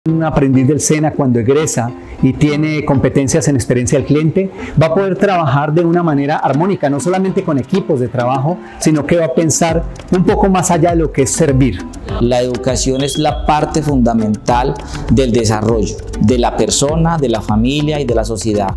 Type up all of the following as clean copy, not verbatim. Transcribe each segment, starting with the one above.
Un aprendiz del SENA cuando egresa y tiene competencias en experiencia al cliente, va a poder trabajar de una manera armónica, no solamente con equipos de trabajo, sino que va a pensar un poco más allá de lo que es servir. La educación es la parte fundamental del desarrollo de la persona, de la familia y de la sociedad.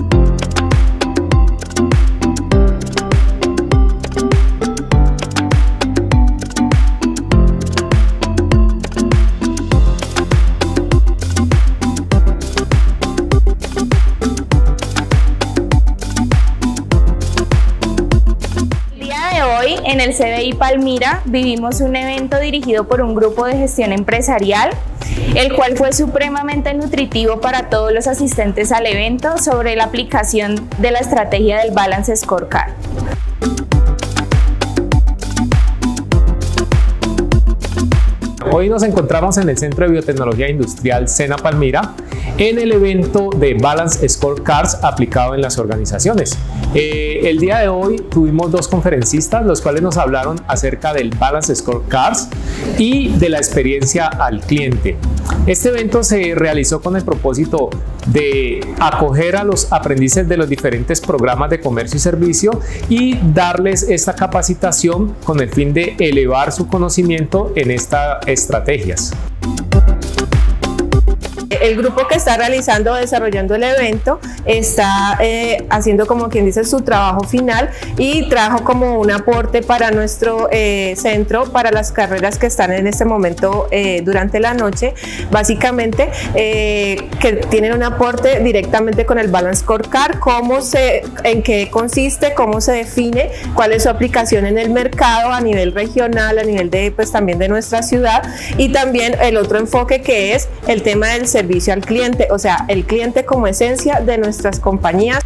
Hoy en el CBI Palmira vivimos un evento dirigido por un grupo de gestión empresarial, el cual fue supremamente nutritivo para todos los asistentes al evento sobre la aplicación de la estrategia del Balance Scorecard. Hoy nos encontramos en el Centro de Biotecnología Industrial SENA Palmira en el evento de Balance Scorecards aplicado en las organizaciones. El día de hoy tuvimos dos conferencistas, los cuales nos hablaron acerca del Balance Scorecards y de la experiencia al cliente. Este evento se realizó con el propósito de acoger a los aprendices de los diferentes programas de comercio y servicio y darles esta capacitación con el fin de elevar su conocimiento en estas estrategias. El grupo que está desarrollando el evento está haciendo, como quien dice, su trabajo final y trajo como un aporte para nuestro centro, para las carreras que están en este momento durante la noche, básicamente que tienen un aporte directamente con el Balance Scorecard, en qué consiste, cómo se define, cuál es su aplicación en el mercado a nivel regional, a nivel de también de nuestra ciudad, y también el otro enfoque que es el tema del servicio al cliente, o sea, el cliente como esencia de nuestras compañías.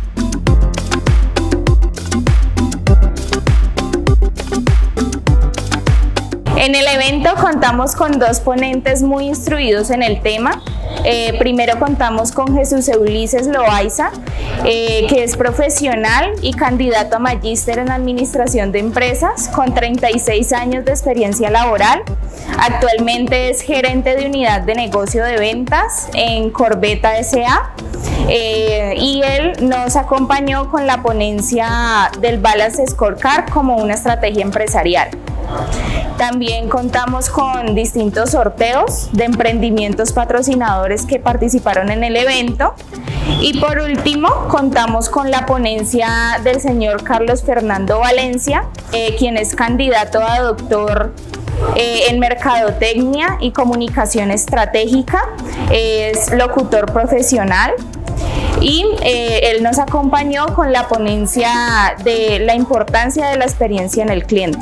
En el evento contamos con dos ponentes muy instruidos en el tema. Primero contamos con Jesús Ulises Loaiza, que es profesional y candidato a magíster en administración de empresas con 36 años de experiencia laboral. Actualmente es gerente de unidad de negocio de ventas en Corbeta S.A. Y él nos acompañó con la ponencia del Balance Scorecard como una estrategia empresarial. También contamos con distintos sorteos de emprendimientos patrocinadores que participaron en el evento. Y por último, contamos con la ponencia del señor Carlos Fernando Valencia, quien es candidato a doctor en Mercadotecnia y Comunicación Estratégica, es locutor profesional. Y él nos acompañó con la ponencia de la importancia de la experiencia en el cliente.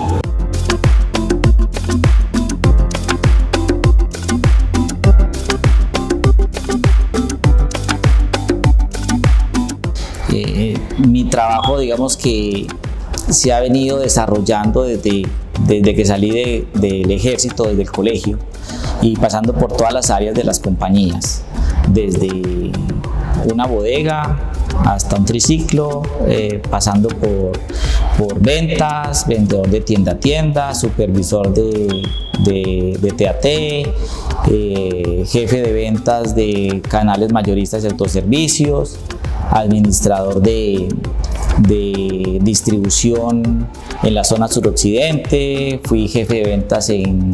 Mi trabajo, digamos que se ha venido desarrollando desde que salí del ejército, desde el colegio, y pasando por todas las áreas de las compañías, desde una bodega hasta un triciclo, pasando por ventas, vendedor de tienda a tienda, supervisor de TAT, jefe de ventas de canales mayoristas y autoservicios, administrador de distribución en la zona suroccidente, fui jefe de ventas en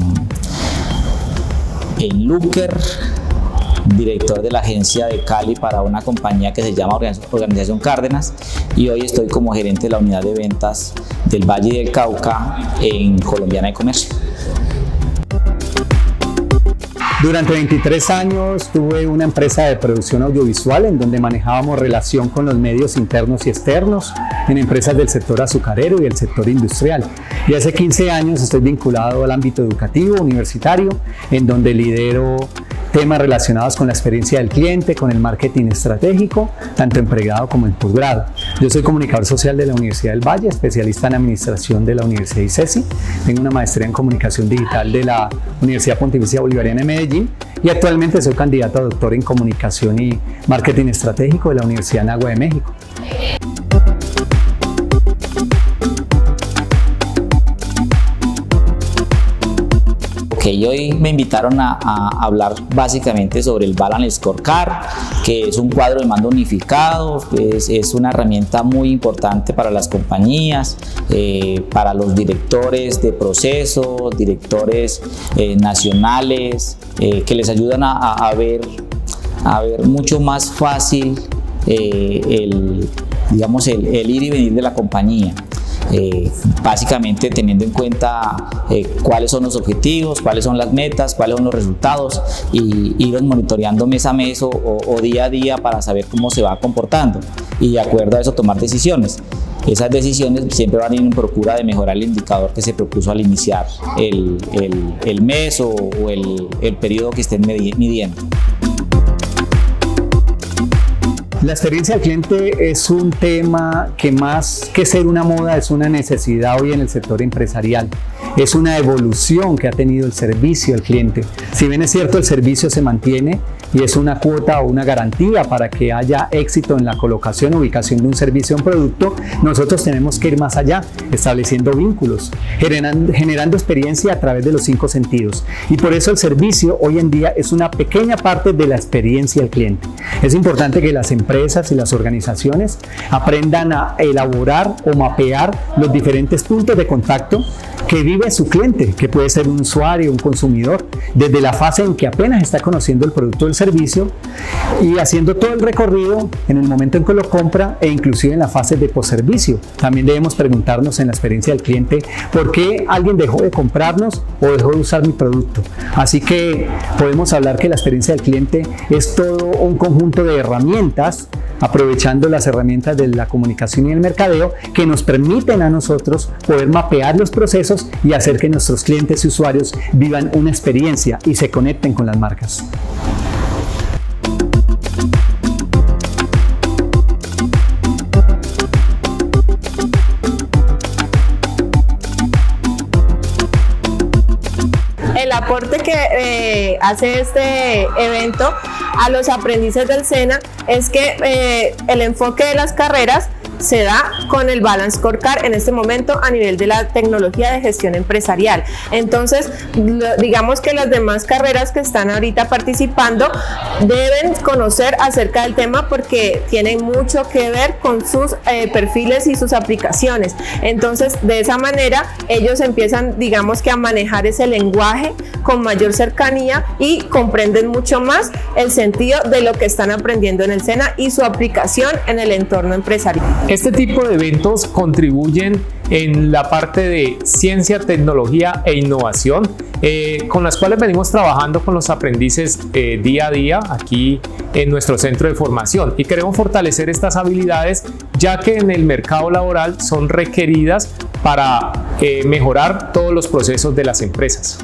Looker, director de la agencia de Cali para una compañía que se llama Organización Cárdenas, y hoy estoy como gerente de la unidad de ventas del Valle del Cauca en Colombiana de Comercio. Durante 23 años tuve una empresa de producción audiovisual en donde manejábamos relación con los medios internos y externos en empresas del sector azucarero y el sector industrial. Y hace 15 años estoy vinculado al ámbito educativo, universitario, en donde lidero temas relacionados con la experiencia del cliente, con el marketing estratégico, tanto en pregrado como en posgrado. Yo soy comunicador social de la Universidad del Valle, especialista en administración de la Universidad ICESI, tengo una maestría en comunicación digital de la Universidad Pontificia Bolivariana de Medellín y actualmente soy candidato a doctor en comunicación y marketing estratégico de la Universidad Nagua de México. Ok, hoy me invitaron a hablar básicamente sobre el Balance Scorecard, que es un cuadro de mando unificado, es una herramienta muy importante para las compañías, para los directores de procesos, directores nacionales, que les ayudan a ver mucho más fácil digamos el ir y venir de la compañía. Básicamente teniendo en cuenta cuáles son los objetivos, cuáles son las metas, cuáles son los resultados, y irlos monitoreando mes a mes o día a día para saber cómo se va comportando y de acuerdo a eso tomar decisiones. Esas decisiones siempre van en procura de mejorar el indicador que se propuso al iniciar el mes o el periodo que estén midiendo. La experiencia del cliente es un tema que más que ser una moda es una necesidad hoy en el sector empresarial. Es una evolución que ha tenido el servicio al cliente. Si bien es cierto, el servicio se mantiene y es una cuota o una garantía para que haya éxito en la colocación o ubicación de un servicio o un producto, nosotros tenemos que ir más allá, estableciendo vínculos, generando experiencia a través de los 5 sentidos. Y por eso el servicio hoy en día es una pequeña parte de la experiencia del cliente. Es importante que las empresas y las organizaciones aprendan a elaborar o mapear los diferentes puntos de contacto que vive su cliente, que puede ser un usuario, un consumidor, desde la fase en que apenas está conociendo el producto o el servicio y haciendo todo el recorrido en el momento en que lo compra e inclusive en la fase de postservicio. También debemos preguntarnos en la experiencia del cliente por qué alguien dejó de comprarnos o dejó de usar mi producto. Así que podemos hablar que la experiencia del cliente es todo un conjunto de herramientas, aprovechando las herramientas de la comunicación y el mercadeo que nos permiten a nosotros poder mapear los procesos y hacer que nuestros clientes y usuarios vivan una experiencia y se conecten con las marcas. El aporte que hace este evento a los aprendices del SENA es que el enfoque de las carreras se da con el Balance Scorecard en este momento a nivel de la tecnología de gestión empresarial. Entonces, digamos que las demás carreras que están ahorita participando deben conocer acerca del tema porque tienen mucho que ver con sus perfiles y sus aplicaciones. Entonces, de esa manera, ellos empiezan, digamos que a manejar ese lenguaje con mayor cercanía y comprenden mucho más el sentido de lo que están aprendiendo en el SENA y su aplicación en el entorno empresarial. Este tipo de eventos contribuyen en la parte de ciencia, tecnología e innovación, con las cuales venimos trabajando con los aprendices día a día aquí en nuestro centro de formación, y queremos fortalecer estas habilidades ya que en el mercado laboral son requeridas para mejorar todos los procesos de las empresas.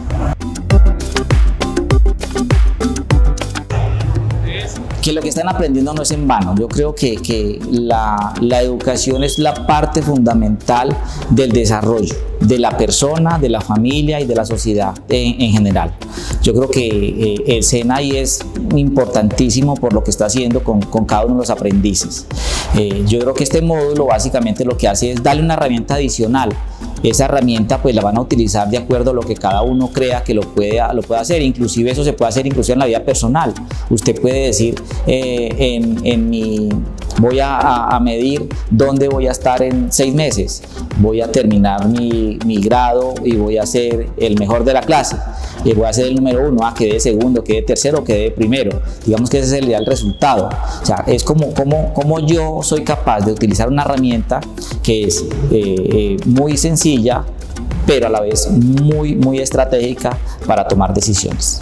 Que lo que están aprendiendo no es en vano. Yo creo que la educación es la parte fundamental del desarrollo de la persona, de la familia y de la sociedad en general. Yo creo que el SENA ahí es importantísimo por lo que está haciendo con cada uno de los aprendices. Yo creo que este módulo básicamente lo que hace es darle una herramienta adicional. Esa herramienta pues la van a utilizar de acuerdo a lo que cada uno crea que lo puede hacer. Inclusive eso se puede hacer inclusive en la vida personal. Usted puede decir voy a medir dónde voy a estar en 6 meses, voy a terminar mi grado y voy a ser el mejor de la clase, y voy a ser el número 1, quedé segundo, quedé tercero, quedé primero. Digamos que ese es el ideal resultado. O sea, es como yo soy capaz de utilizar una herramienta que es muy sencilla, pero a la vez muy estratégica para tomar decisiones.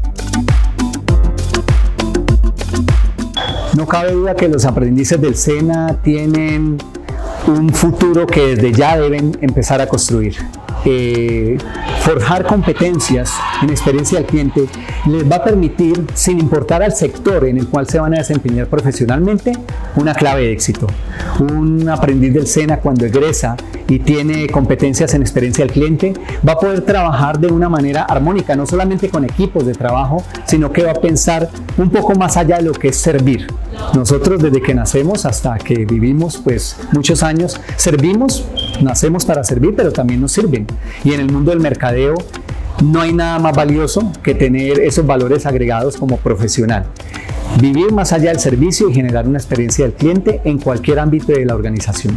No cabe duda que los aprendices del SENA tienen un futuro que desde ya deben empezar a construir. Forjar competencias en experiencia del cliente les va a permitir, sin importar al sector en el cual se van a desempeñar profesionalmente, una clave de éxito. Un aprendiz del SENA, cuando egresa y tiene competencias en experiencia del cliente, va a poder trabajar de una manera armónica, no solamente con equipos de trabajo, sino que va a pensar un poco más allá de lo que es servir. Nosotros desde que nacemos hasta que vivimos pues muchos años, servimos, nacemos para servir, pero también nos sirven. Y en el mundo del mercadeo No hay nada más valioso que tener esos valores agregados como profesional. Vivir más allá del servicio y generar una experiencia del cliente en cualquier ámbito de la organización.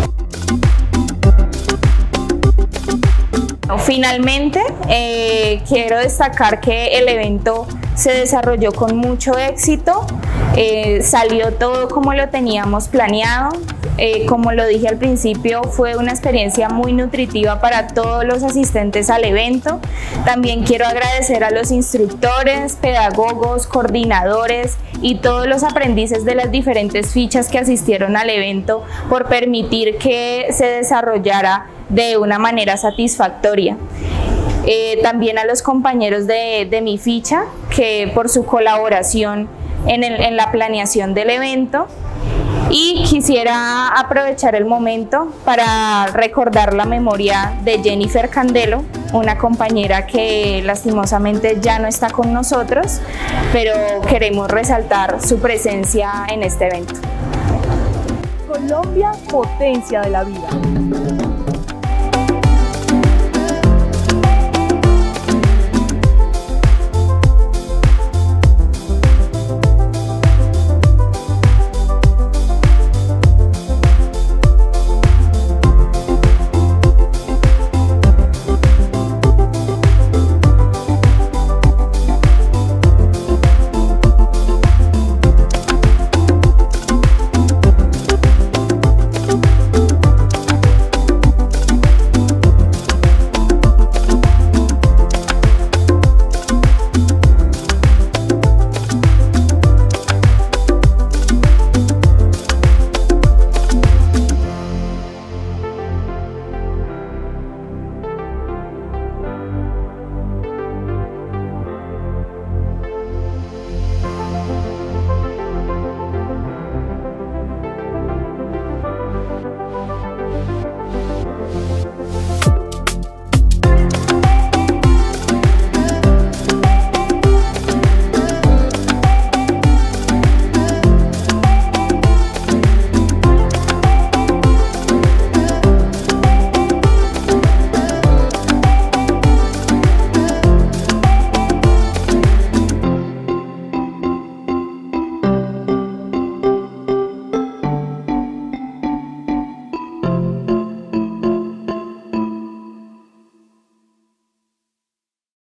Finalmente, quiero destacar que el evento se desarrolló con mucho éxito, salió todo como lo teníamos planeado. Como lo dije al principio, fue una experiencia muy nutritiva para todos los asistentes al evento. También quiero agradecer a los instructores, pedagogos, coordinadores y todos los aprendices de las diferentes fichas que asistieron al evento por permitir que se desarrollara de una manera satisfactoria. También a los compañeros de mi ficha, que por su colaboración en la planeación del evento. Y quisiera aprovechar el momento para recordar la memoria de Jennifer Candelo, una compañera que lastimosamente ya no está con nosotros, pero queremos resaltar su presencia en este evento. Colombia, potencia de la vida.